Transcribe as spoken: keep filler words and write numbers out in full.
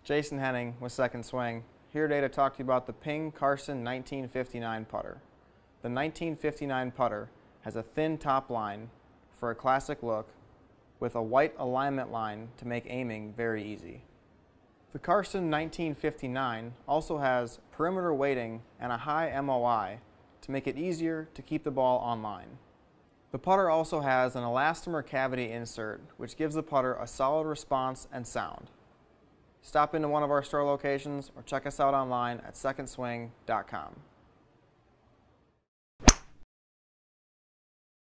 Jason Henning with Second Swing, here today to talk to you about the PING Karsten nineteen fifty-nine putter. The nineteen fifty-nine putter has a thin top line for a classic look with a white alignment line to make aiming very easy. The Karsten nineteen fifty-nine also has perimeter weighting and a high M O I to make it easier to keep the ball on line. The putter also has an elastomer cavity insert which gives the putter a solid response and sound. Stop into one of our store locations or check us out online at second swing dot com.